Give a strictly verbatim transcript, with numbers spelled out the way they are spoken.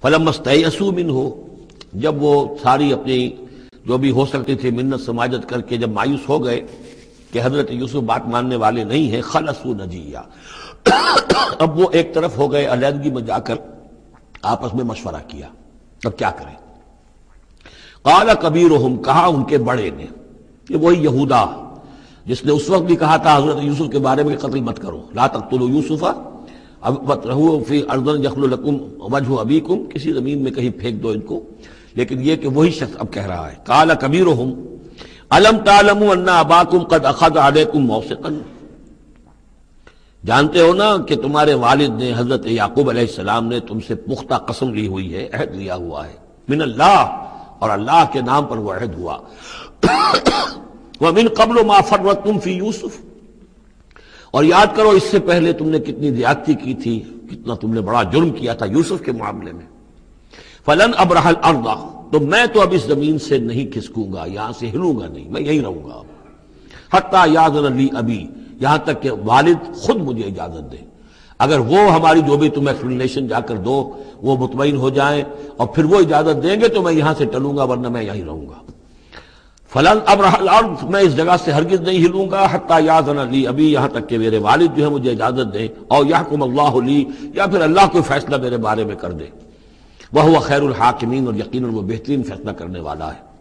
فلما استيئسوا منه، جب وہ ساری اپنی جو بھی ہو سکتی تھی منت سماجت کر کے جب مایوس ہو گئے کہ حضرت یوسف بات ماننے والے نہیں ہیں، خلصوا نجیہ، اب وہ ایک طرف ہو گئے، علیحدگی میں جا کر آپس میں مشورہ کیا اب کیا کریں۔ قال کبیرہم، کہا ان کے بڑے نے، یہ وہی یہودا جس نے اس وقت بھی کہا تھا حضرت یوسف کے بارے میں کہ قتل مت کرو، لا تقتلوا یوسف وَاطْرَحُوهُ فِي أَرْضٍ يَخْلُ لَكُمْ وَجْهُ أَبِيكُمْ، کسی زمین میں کہیں پھینک دو ان کو، لیکن یہ کہ وہی شخص اب کہہ رہا ہے قال کبیرہم أَلَمْ تَعْلَمُوا أَنَّ أَبَاكُمْ قَدْ أَخَذَ عَلَيْكُمْ مَوْثِقًا، جانتے ہو نا کہ تمہارے والد نے حضرت یعقوب علیہ السلام نے تم سے پختہ قسم لی ہوئی ہے، عہد لیا ہوا ہے، من اللہ، اور اللہ کے نام پر وہ عہد ہوا، وَمِن قَبْلُ مَا فَرَّطْتُمْ فِي يُوسُف، اور یاد کرو اس سے پہلے تم نے کتنی زیادتی کی تھی، کتنا تم نے بڑا جرم کیا تھا یوسف کے معاملے میں، فلن ابرح الارض، تو میں تو اب اس زمین سے نہیں کھسکوں گا، یہاں سے ہلوں گا نہیں، میں یہیں رہوں گا حتی یاذن لی ابی، یہاں تک کہ والد خود مجھے اجازت دے، اگر وہ ہماری جو بھی تم ایکسپلینیشن جا کر دو وہ مطمئن ہو جائیں اور پھر وہ اجازت دیں گے تو میں یہاں سے ٹلوں گا، ورنہ میں یہیں رہوں گا۔ فلن ابرح الارض، میں اس جگہ سے ہرگز نہیں ہلوں گا، حتی یاذن لی ابی، یہاں تک کہ میرے والد جو ہے مجھے اجازت دیں، اور یحکم اللہ لی، یا پھر اللہ کوئی فیصلہ میرے بارے میں کر دے، وہو خیر الحاکمین، اور یقیناً وہ بہترین فیصلہ کرنے والا ہے۔